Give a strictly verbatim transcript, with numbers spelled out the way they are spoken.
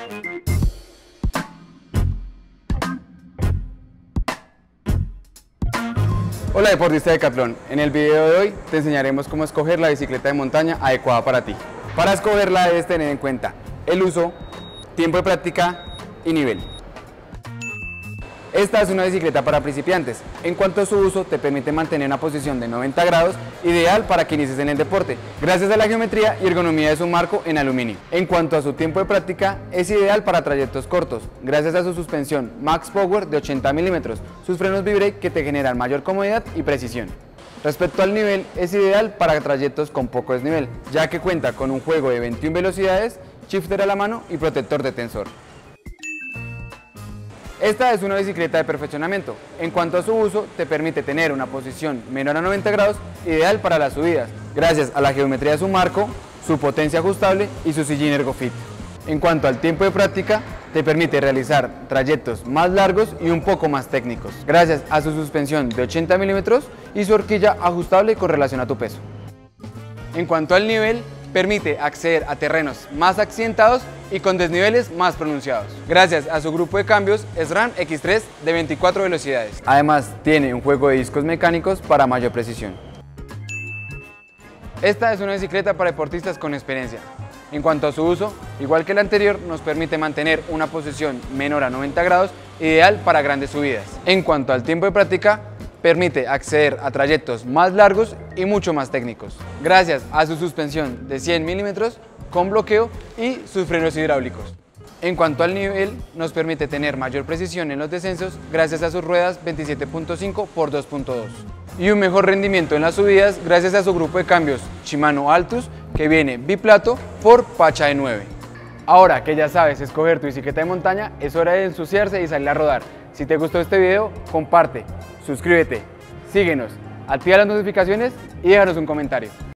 Hola deportista de Decathlon, en el video de hoy te enseñaremos cómo escoger la bicicleta de montaña adecuada para ti. Para escogerla debes tener en cuenta el uso, tiempo de práctica y nivel. Esta es una bicicleta para principiantes. En cuanto a su uso, te permite mantener una posición de noventa grados, ideal para que inicies en el deporte, gracias a la geometría y ergonomía de su marco en aluminio. En cuanto a su tiempo de práctica, es ideal para trayectos cortos, gracias a su suspensión Max Power de ochenta milímetros, sus frenos V-Brake que te generan mayor comodidad y precisión. Respecto al nivel, es ideal para trayectos con poco desnivel, ya que cuenta con un juego de veintiuna velocidades, shifter a la mano y protector de tensor. Esta es una bicicleta de perfeccionamiento. En cuanto a su uso, te permite tener una posición menor a noventa grados, ideal para las subidas, gracias a la geometría de su marco, su potencia ajustable y su sillín ErgoFit. En cuanto al tiempo de práctica, te permite realizar trayectos más largos y un poco más técnicos, gracias a su suspensión de ochenta milímetros y su horquilla ajustable con relación a tu peso. En cuanto al nivel, permite acceder a terrenos más accidentados y con desniveles más pronunciados, gracias a su grupo de cambios SRAM X tres de veinticuatro velocidades. Además, tiene un juego de discos mecánicos para mayor precisión. Esta es una bicicleta para deportistas con experiencia. En cuanto a su uso, igual que la anterior, nos permite mantener una posición menor a noventa grados, ideal para grandes subidas. En cuanto al tiempo de práctica, permite acceder a trayectos más largos y mucho más técnicos, gracias a su suspensión de cien milímetros con bloqueo y sus frenos hidráulicos. En cuanto al nivel, nos permite tener mayor precisión en los descensos gracias a sus ruedas veintisiete punto cinco por dos punto dos y un mejor rendimiento en las subidas gracias a su grupo de cambios Shimano Altus que viene biplato por Pacha de nueve. Ahora que ya sabes escoger tu bicicleta de montaña, es hora de ensuciarse y salir a rodar. Si te gustó este video, comparte, suscríbete, síguenos, activa las notificaciones y déjanos un comentario.